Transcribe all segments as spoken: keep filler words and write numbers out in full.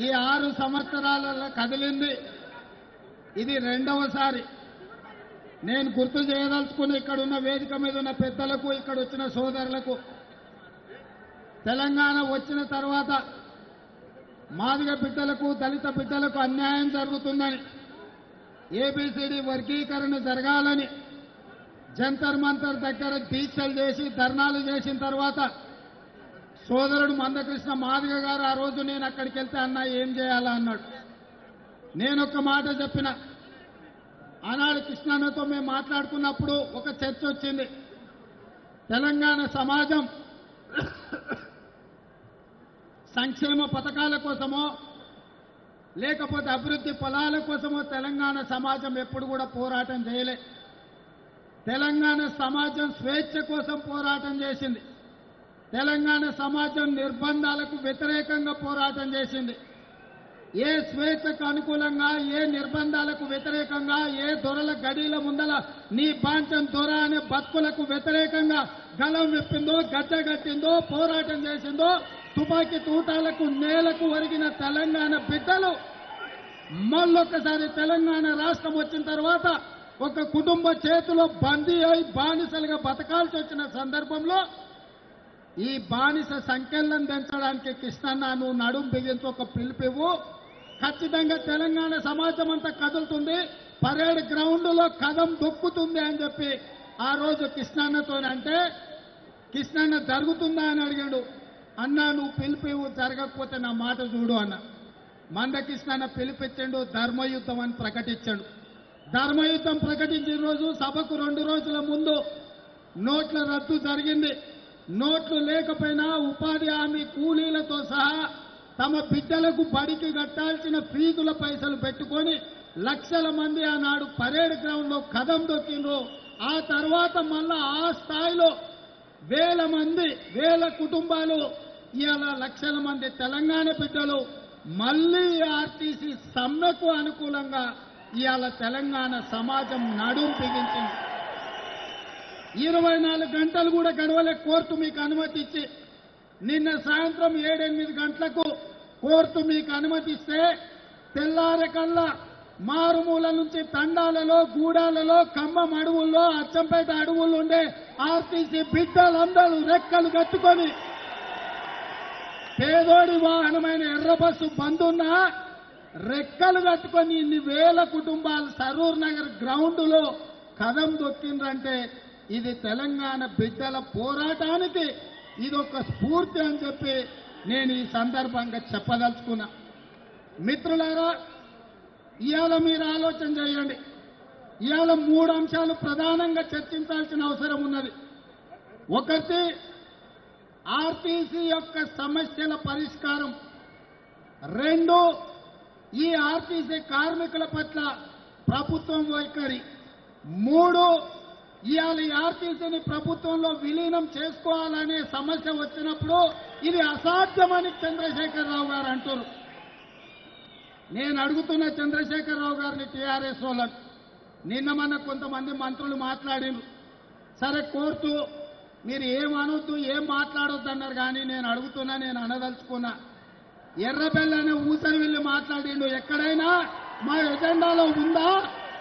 ఈ ఆరు సంవత్సరాలలో కదిలింది ఇది రెండవసారి. నేను గుర్తు చేయదలుచుకుని ఇక్కడ ఉన్న వేదిక మీద ఉన్న పెద్దలకు, ఇక్కడ వచ్చిన సోదరులకు, తెలంగాణ వచ్చిన తర్వాత మాదిగ బిడ్డలకు, దళిత బిడ్డలకు అన్యాయం జరుగుతుందని, ఏబిసిడి వర్గీకరణ జరగాలని జంతర్ మంతర్ దగ్గర దీక్షలు చేసి ధర్నాలు చేసిన తర్వాత సోదరుడు మందకృష్ణ మాదిగ గారు ఆ రోజు నేను అక్కడికి వెళ్తే అన్న ఏం చేయాలా అన్నాడు. నేను ఒక మాట చెప్పిన. ఆనాడు కృష్ణన్నతో మేము మాట్లాడుకున్నప్పుడు ఒక చర్చ వచ్చింది. తెలంగాణ సమాజం సంక్షేమ పథకాల కోసమో లేకపోతే అభివృద్ధి ఫలాల కోసమో తెలంగాణ సమాజం ఎప్పుడు కూడా పోరాటం చేయలే. తెలంగాణ సమాజం స్వేచ్ఛ కోసం పోరాటం చేసింది. తెలంగాణ సమాజం నిర్బంధాలకు వ్యతిరేకంగా పోరాటం చేసింది. ఏ స్వేచ్ఛకు అనుకూలంగా, ఏ నిర్బంధాలకు వ్యతిరేకంగా, ఏ దొరల గడీల ముందల నీ బాంచం దొర అనే బతుకులకు వ్యతిరేకంగా గలం విప్పిందో, గడ్డగట్టిందో, పోరాటం చేసిందో, తుపాకీ తూటాలకు నేలకు ఒరిగిన తెలంగాణ బిడ్డలు మళ్ళొక్కసారి తెలంగాణ రాష్ట్రం వచ్చిన తర్వాత ఒక కుటుంబ చేతిలో బందీ అయి బానిసలుగా బతకాల్సి వచ్చిన సందర్భంలో ఈ బానిస సంఖ్యలను పెంచడానికి కృష్ణన్న నువ్వు నడుం బిగించి ఒక పిలుపువు. ఖచ్చితంగా తెలంగాణ సమాజం అంతా కదులుతుంది, పరేడ్ గ్రౌండ్ లో కదం దొక్కుతుంది అని చెప్పి ఆ రోజు కృష్ణన్నతో అంటే కృష్ణన్న జరుగుతుందా అని అడిగాడు. అన్నా నువ్వు పిలిపివు, జరగకపోతే నా మాట చూడు అన్న. మందకృష్ణన్న పిలిపించాడు, ధర్మయుద్ధం అని ప్రకటించాడు. ధర్మయుద్ధం ప్రకటించిన రోజు సభకు రెండు రోజుల ముందు నోట్ల రద్దు జరిగింది. నోట్లు లేకపోయినా ఉపాధి హామీ కూలీలతో సహా తమ బిడ్డలకు బడికి కట్టాల్సిన ఫీజుల పైసలు పెట్టుకొని లక్షల మంది ఆనాడు పరేడ్ గ్రౌండ్ లో కదం దొక్కిండ్రు. ఆ తర్వాత మళ్ళా ఆ స్థాయిలో వేల మంది, వేల కుటుంబాలు, ఇవాళ లక్షల మంది తెలంగాణ బిడ్డలు మళ్లీ ఆర్టీసీ సమ్మెకు అనుకూలంగా ఇవాళ తెలంగాణ సమాజం నడుం బిగించింది. ఇరవై నాలుగు గంటలు కూడా గడవలే కోర్టు మీకు అనుమతి ఇచ్చి. నిన్న సాయంత్రం ఏడెనిమిది గంటలకు కోర్టు మీకు అనుమతిస్తే తెల్లారకల్లా మారుమూల నుంచి తండాలలో, గూడాలలో, ఖమ్మం అడవుల్లో, అచ్చంపేట అడవుల్లో ఉండే ఆర్టీసీ బిడ్డలందరూ రెక్కలు కట్టుకొని పేదోడి వాహనమైన ఎర్ర బస్సు బందున్నా రెక్కలు కట్టుకొని ఇన్ని వేల కుటుంబాలు సరూర్ నగర్ గ్రౌండ్ లో కదం దొక్కిండ్రంటే ఇది తెలంగాణ బిడ్డల పోరాటానికి ఇదొక స్ఫూర్తి అని చెప్పి నేను ఈ సందర్భంగా చెప్పదలుచుకున్నా. మిత్రులారా, ఇవాళ మీరు ఆలోచన చేయండి. ఇవాళ మూడు అంశాలు ప్రధానంగా చర్చించాల్సిన అవసరం ఉన్నది. ఒకటి ఆర్టీసీ యొక్క సమస్యల పరిష్కారం, రెండు ఈ ఆర్టీసీ కార్మికుల పట్ల ప్రభుత్వం వైఖరి, మూడు ఇవాళ ఈ ఆర్టీసీని ప్రభుత్వంలో విలీనం చేసుకోవాలనే సమస్య వచ్చినప్పుడు ఇది అసాధ్యమని చంద్రశేఖరరావు గారు అంటారు. నేను అడుగుతున్న చంద్రశేఖరరావు గారిని, టీఆర్ఎస్ వాళ్ళని, నిన్న మన కొంతమంది మంత్రులు మాట్లాడిండ్రు. సరే కోర్టు మీరు ఏం అనొద్దు, ఏం మాట్లాడొద్దు అన్నారు. కానీ నేను అడుగుతున్నా, నేను అనదలుచుకున్నా, ఎర్రబెల్లి అనే ఊసరి వెళ్ళి మాట్లాడిండు. ఎక్కడైనా మా ఎజెండాలో ఉందా?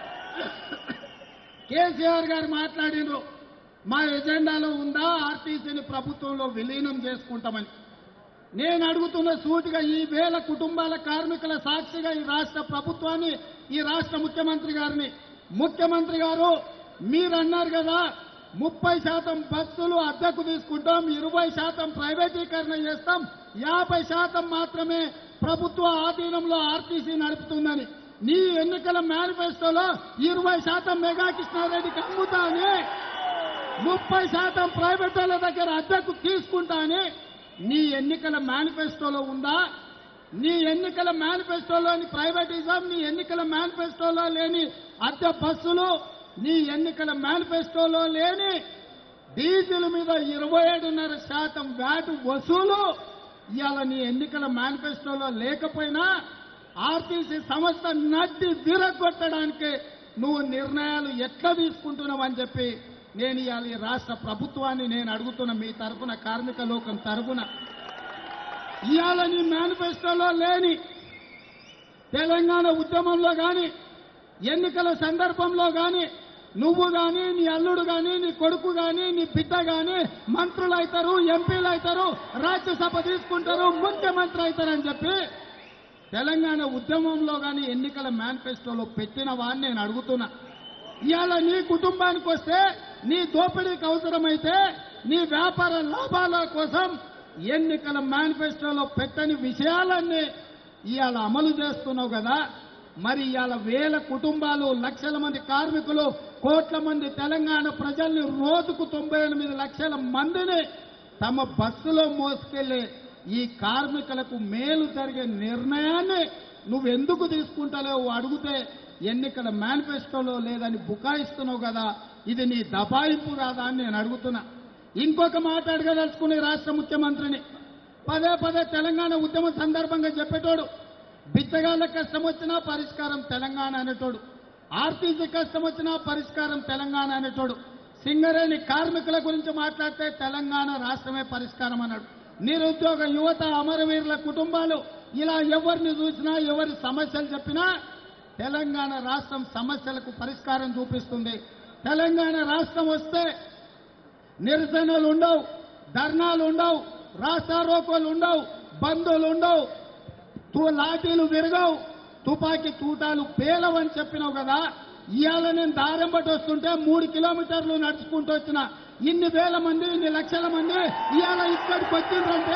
కేసీఆర్ గారు మాట్లాడిండ్రు, మా ఎజెండాలో ఉందా ఆర్టీసీని ప్రభుత్వంలో విలీనం చేసుకుంటామని. నేను అడుగుతున్న సూటిగా ఈ వేల కుటుంబాల కార్మికుల సాక్షిగా ఈ రాష్ట్ర ప్రభుత్వాన్ని, ఈ రాష్ట్ర ముఖ్యమంత్రి గారిని, ముఖ్యమంత్రి గారు మీరు అన్నారు కదా ముప్పై శాతం బస్సులు అద్దెకు తీసుకుంటాం, ఇరవై శాతం ప్రైవేటీకరణ చేస్తాం, యాభై శాతం మాత్రమే ప్రభుత్వ ఆధీనంలో ఆర్టీసీ నడుపుతుందని. నీ ఎన్నికల మేనిఫెస్టోలో ఇరవై శాతం మెగా కృష్ణారెడ్డికి అమ్ముతాని, ముప్పై శాతం ప్రైవేట్ వాళ్ళ దగ్గర అద్దెకు తీసుకుంటాని నీ ఎన్నికల మేనిఫెస్టోలో ఉందా? నీ ఎన్నికల మేనిఫెస్టోలోని ప్రైవేటిజం, నీ ఎన్నికల మేనిఫెస్టోలో లేని అద్దె బస్సులు, నీ ఎన్నికల మేనిఫెస్టోలో లేని డీజిల్ మీద ఇరవై ఏడున్నర శాతం వ్యాట్ వసూలు ఇవాళ నీ ఎన్నికల మేనిఫెస్టోలో లేకపోయినా ఆర్టీసీ సంస్థ నడ్డి విరగొట్టడానికి నువ్వు నిర్ణయాలు ఎట్లా తీసుకుంటున్నావు అని చెప్పి నేను ఇవాళ ఈ రాష్ట్ర ప్రభుత్వాన్ని నేను అడుగుతున్న, మీ తరఫున కార్మిక లోకం తరఫున. ఇవాళ నీ మేనిఫెస్టోలో లేని తెలంగాణ ఉద్యమంలో కానీ ఎన్నికల సందర్భంలో కానీ నువ్వు కానీ నీ అల్లుడు కానీ నీ కొడుకు కానీ నీ బిడ్డ కానీ మంత్రులు అవుతారు, ఎంపీలు అవుతారు, రాజ్యసభ తీసుకుంటారు, ముఖ్యమంత్రి అవుతారని చెప్పి తెలంగాణ ఉద్యమంలో కానీ ఎన్నికల మేనిఫెస్టోలో పెట్టిన వాడిని నేను అడుగుతున్నా. ఇవాళ నీ కుటుంబానికి వస్తే నీ దోపిడీకి అవసరమైతే నీ వ్యాపార లాభాల కోసం ఎన్నికల మేనిఫెస్టోలో పెట్టని విషయాలన్నీ ఇవాళ అమలు చేస్తున్నావు కదా. మరి ఇవాళ వేల కుటుంబాలు, లక్షల మంది కార్మికులు, కోట్ల మంది తెలంగాణ ప్రజల్ని రోజుకు తొంభై ఎనిమిది లక్షల మందిని తమ బస్సులో మోసుకెళ్లి ఈ కార్మికులకు మేలు జరిగే నిర్ణయాన్ని నువ్వెందుకు తీసుకుంటలేవు అడిగితే ఎన్నికల మేనిఫెస్టోలో లేదని బుకాయిస్తున్నావు కదా. ఇది నీ దబాయింపు కాదా అని నేను అడుగుతున్నా. ఇంకొక మాట అడగదలుచుకునే రాష్ట్ర ముఖ్యమంత్రిని, పదే పదే తెలంగాణ ఉద్యమం సందర్భంగా చెప్పేటోడు, బిచ్చగాళ్ళ కష్టం వచ్చినా పరిష్కారం తెలంగాణ అనేటోడు, ఆర్టీసీ కష్టం వచ్చినా పరిష్కారం తెలంగాణ అనేటోడు, సింగరేణి కార్మికుల గురించి మాట్లాడితే తెలంగాణ రాష్ట్రమే పరిష్కారం అన్నాడు. నిరుద్యోగ యువత, అమరవీరుల కుటుంబాలు, ఇలా ఎవరిని చూసినా ఎవరి సమస్యలు చెప్పినా తెలంగాణ రాష్ట్రం సమస్యలకు పరిష్కారం చూపిస్తుంది. తెలంగాణ రాష్ట్రం వస్తే నిరసనలు ఉండవు, ధర్నాలు ఉండవు, రాస్తారోకోలు ఉండవు, బంధువులు ఉండవు, లాఠీలు విరగవు, తుపాకీ తూటాలు పేలవని చెప్పినావు కదా. ఇవాళ నేను దారెంబటి వస్తుంటే మూడు కిలోమీటర్లు నడుచుకుంటూ వచ్చిన ఇన్ని వేల మంది, ఇన్ని లక్షల మంది ఇవాళ ఇక్కడికి వచ్చిందంటే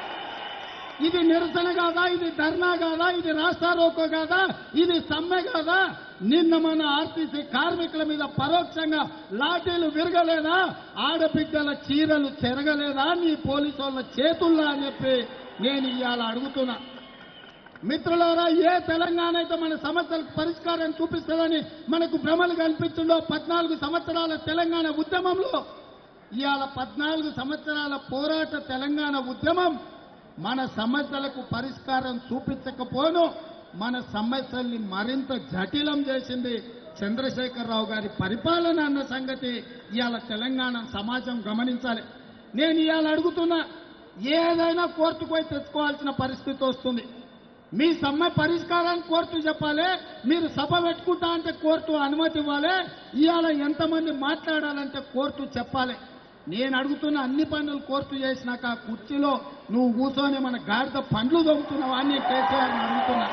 ఇది నిరసన కాదా, ఇది ధర్నా కాదా, ఇది రాస్తారోకో కాదా, ఇది సమ్మె కాదా? నిన్న మన ఆర్టీసీ కార్మికుల మీద పరోక్షంగా లాఠీలు విరగలేదా, ఆడబిడ్డల చీరలు చెరగలేదా నీ పోలీసు వాళ్ళ చేతుల్లో అని చెప్పి నేను ఇవాళ అడుగుతున్నా. మిత్రులారా, ఏ తెలంగాణ అయితే మన సమస్యలకు పరిష్కారం చూపిస్తుందని మనకు భ్రమలు కల్పించిందో పద్నాలుగు సంవత్సరాల తెలంగాణ ఉద్యమంలో ఇవాళ పద్నాలుగు సంవత్సరాల పోరాట తెలంగాణ ఉద్యమం మన సమస్యలకు పరిష్కారం చూపించకపోను మన సమస్యల్ని మరింత జటిలం చేసింది చంద్రశేఖరరావు గారి పరిపాలన అన్న సంగతి ఇవాళ తెలంగాణ సమాజం గమనించాలి. నేను ఇవాళ అడుగుతున్నా, ఏదైనా కోర్టుకు పోయి తెచ్చుకోవాల్సిన పరిస్థితి వస్తుంది. మీ సమ్మె పరిష్కారానికి కోర్టు చెప్పాలి, మీరు సభ పెట్టుకుంటా అంటే కోర్టు అనుమతి ఇవ్వాలి, ఇవాళ ఎంతమంది మాట్లాడాలంటే కోర్టు చెప్పాలి. నేను అడుగుతున్న అన్ని పనులు కోర్టు చేసినాక ఆ కుర్చీలో నువ్వు కూర్చొని మన గాడిద పండ్లు దొంగతున్నావా అని నేను కేసీఆర్ని అడుగుతున్నా.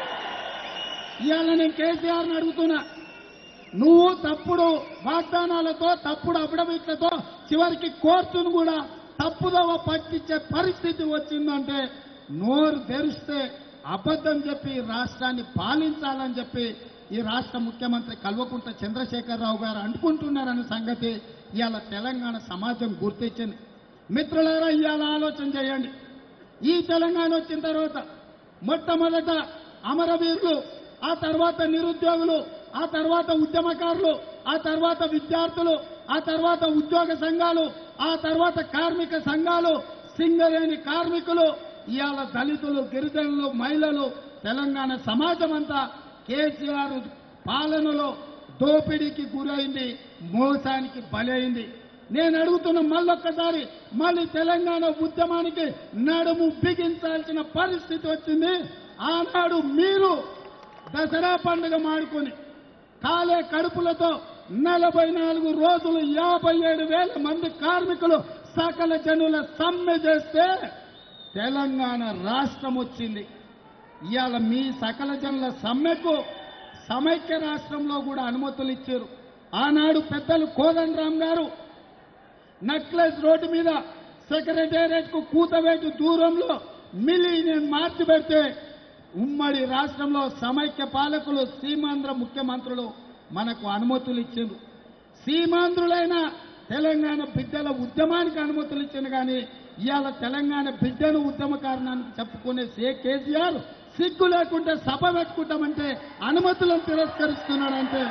ఇవాళ నేను కేసీఆర్ని అడుగుతున్నా, నువ్వు తప్పుడు వాగ్దానాలతో, తప్పుడు అఫిడవిట్లతో చివరికి కోర్టును కూడా తప్పుదోవ పట్టించే పరిస్థితి వచ్చిందంటే నోరు తెరిస్తే అబద్ధం చెప్పి రాష్ట్రాన్ని పాలించాలని చెప్పి ఈ రాష్ట్ర ముఖ్యమంత్రి కల్వకుంట్ల చంద్రశేఖరరావు గారు అనుకుంటున్నారనే సంగతి ఇవాళ తెలంగాణ సమాజం గుర్తించింది. మిత్రులారా, ఇవాళ ఆలోచన చేయండి. ఈ తెలంగాణ వచ్చిన తర్వాత మొట్టమొదట అమరవీరులు, ఆ తర్వాత నిరుద్యోగులు, ఆ తర్వాత ఉద్యమకారులు, ఆ తర్వాత విద్యార్థులు, ఆ తర్వాత ఉద్యోగ సంఘాలు, ఆ తర్వాత కార్మిక సంఘాలు, సింగరేణి కార్మికులు, ఇవాళ దళితులు, గిరిజనులు, మహిళలు, తెలంగాణ సమాజం అంతా కేసీఆర్ పాలనలో దోపిడీకి గురైంది, మోసానికి బలైంది. నేను అడుగుతున్న మళ్ళొక్కసారి, మళ్ళీ తెలంగాణ ఉద్యమానికి నడుము బిగించాల్సిన పరిస్థితి వచ్చింది. ఆనాడు మీరు దసరా పండుగ మాడుకొని కాలే కడుపులతో నలభై నాలుగు రోజులు యాభై ఏడు వేల మంది కార్మికులు సకల జనుల సమ్మె చేస్తే తెలంగాణ రాష్ట్రం వచ్చింది. ఇవాళ మీ సకల జనుల సమ్మెకు సమైక్య రాష్ట్రంలో కూడా అనుమతులు ఇచ్చారు. ఆనాడు పెద్దలు కోదండరాం గారు నక్లెస్ రోడ్డు మీద సెక్రటేరియట్ కు కూతవేటు దూరంలో మిలియన్ మార్చి పెడితే ఉమ్మడి రాష్ట్రంలో సమైక్య పాలకులు, సీమాంధ్ర ముఖ్యమంత్రులు మనకు అనుమతులు ఇచ్చారు. సీమాంధ్రులైన తెలంగాణ బిడ్డల ఉద్యమానికి అనుమతులు ఇచ్చింది. కానీ ఇవాళ తెలంగాణ బిడ్డను ఉద్యమకారణానికి చెప్పుకునే సే కేసీఆర్ సిగ్గు లేకుండా సభ పెట్టుకుంటామంటే అనుమతులను తిరస్కరిస్తున్నాడంటే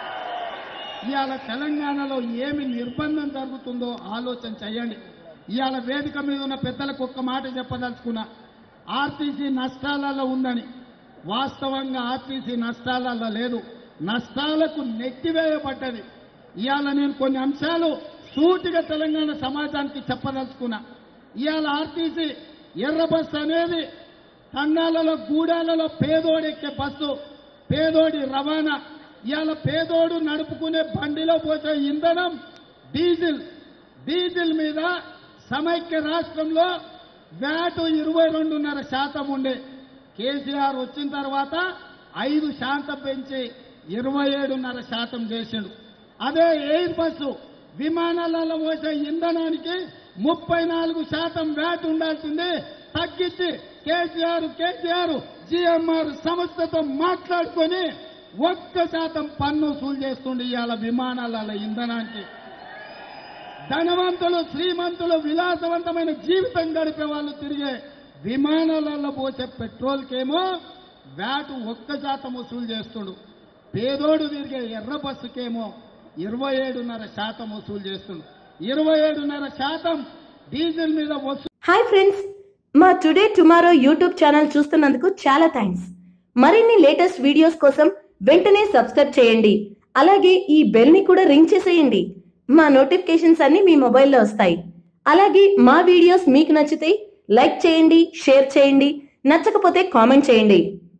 ఇవాళ తెలంగాణలో ఏమి నిర్బంధం జరుగుతుందో ఆలోచన చేయండి. ఇవాళ వేదిక మీద ఉన్న పెద్దలకు ఒక్క మాట చెప్పదలుచుకున్నా. ఆర్టీసీ నష్టాలలో ఉందని, వాస్తవంగా ఆర్టీసీ నష్టాలలో లేదు, నష్టాలకు నెట్టివేయబడ్డది. ఇవాళ నేను కొన్ని అంశాలు సూటిగా తెలంగాణ సమాజానికి చెప్పదలుచుకున్నా. ఇవాళ ఆర్టీసీ ఎర్ర బస్ అనేది తండాలలో గూడాలలో పేదోడెక్కే బస్సు, పేదోడి రవాణా, ఇవాళ పేదోడు నడుపుకునే బండిలో పోసే ఇంధనం డీజిల్. డీజిల్ మీద సమైక్య రాష్ట్రంలో వ్యాటు ఇరవై రెండున్నర శాతం ఉండే, కేసీఆర్ వచ్చిన తర్వాత ఐదు శాతం పెంచి ఇరవై ఏడున్నర శాతం చేసిండు. అదే ఎయిర్ బస్సు విమానాలలో పోసే ఇంధనానికి ముప్పై నాలుగు శాతం వ్యాట్ ఉండాల్సింది తగ్గించి కేసీఆర్ కేసీఆర్ జిఎంఆర్ సంస్థతో మాట్లాడుకొని ఒక్క శాతం పన్ను వసూలు చేస్తుండే ఇవాళ విమానాలలో ఇంధనానికి. ధనవంతులు, శ్రీమంతులు, విలాసవంతమైన జీవితం గడిపే వాళ్ళు తిరిగే విమానాలలో పోసే పెట్రోల్కేమో వ్యాటు ఒక్క శాతం వసూలు చేస్తుడు. పేదోడు తిరిగే ఎర్ర బస్సుకేమో ఇరవై ఏడున్నర శాతం వసూలు చేస్తుండు. ఇరవై ఏడున్నర శాతం డీజిల్ మీద వసూలు. హాయ్ ఫ్రెండ్స్, మా టుడే టుమారో యూట్యూబ్ ఛానల్ చూస్తున్నందుకు చాలా థ్యాంక్స్. మరిన్ని లేటెస్ట్ వీడియోస్ కోసం వెంటనే సబ్స్క్రైబ్ చేయండి. అలాగే ఈ బెల్ ని కూడా రింగ్ చేసేయండి. మా నోటిఫికేషన్స్ అన్ని మీ మొబైల్లో వస్తాయి. అలాగే మా వీడియోస్ మీకు నచ్చితే లైక్ చేయండి, షేర్ చేయండి, నచ్చకపోతే కామెంట్ చేయండి.